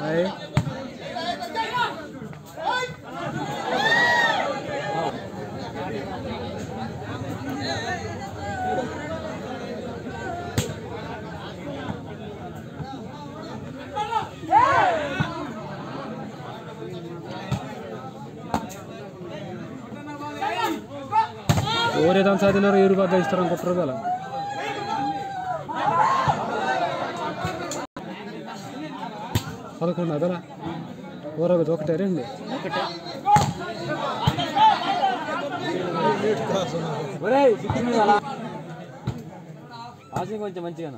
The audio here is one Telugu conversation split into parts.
ఓరేదాన్ని సాధినారు 7 రూపాయలు ఇస్తారు అనుకుంటారు కదా 11 అదలా ఊరగదు ఒకటే రెండు కొంచెం మంచిగా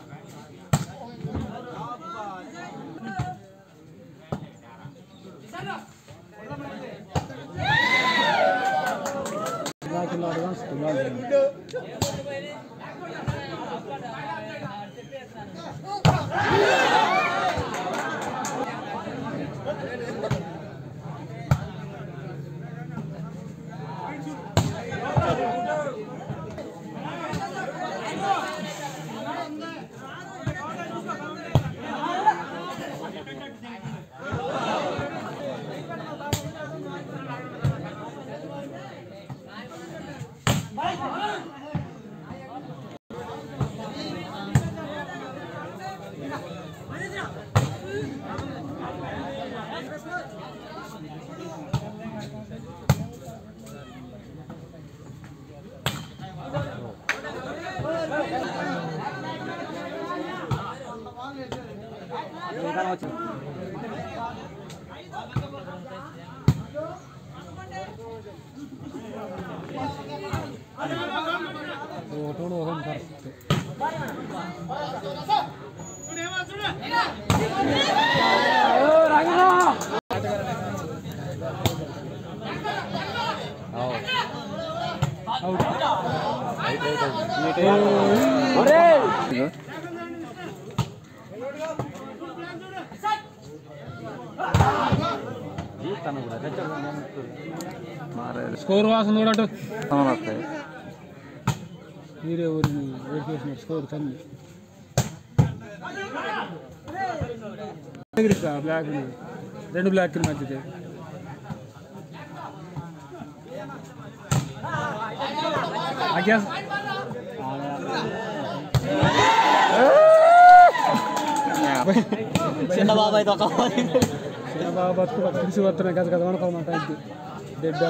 స్కోర్ వాసన చూడటం మీరే ఊరిని వెయిట్ చేసిన స్కోర్ తల్లి బ్లాక్ 2 బ్లాక్ మధ్యది చిన్న బాబాయ్ తెలిసి వస్తున్నాయి కదా కదా అనుకోమంట డెడ్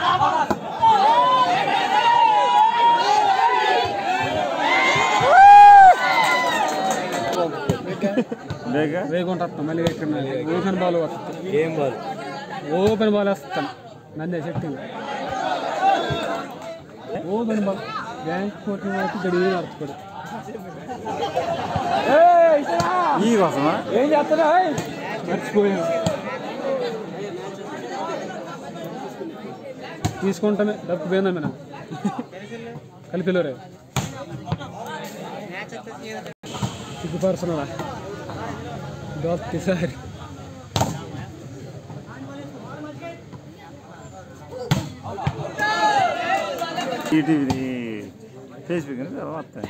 వేగుంటా మళ్ళీ ఎక్కడ ఓపెన్ బాల్ వస్తుంది ఏం బాల్ ఓపెన్ బాల్ వేస్తాను నందే చెట్టు ఓపెన్ బాల్ బ్యాంక్ కోటింగ్ వచ్చి గడి నడుచుకోడు ఈ కోసమా ఏం చేస్తారా మర్చిపోయాను తీసుకుంటామే డబ్బు పోయినా మేడం కలిపిలోరే సిగ్గుపరుస్తున్నారా దోస్తారి ఫేస్బుక్ వస్తాయి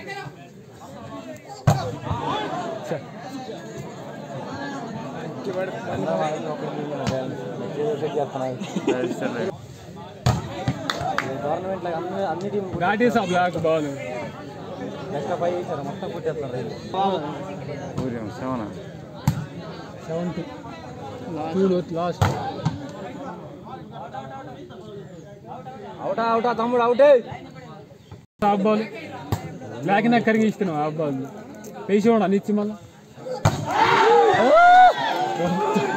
గవర్నమెంట్ బ్లాక్ బాల్ నెక్స్ట్ 5 చేశారు మొత్తం కొట్టేస్తున్నారు 70 లాస్ట్ అవుటా తమ్ముడు అవుటే హాఫ్ బాల్ బ్లాక్ నాకు కరిగి ఇస్తున్నావు హాఫ్ బాల్ వేసి అనిచ్చి మళ్ళీ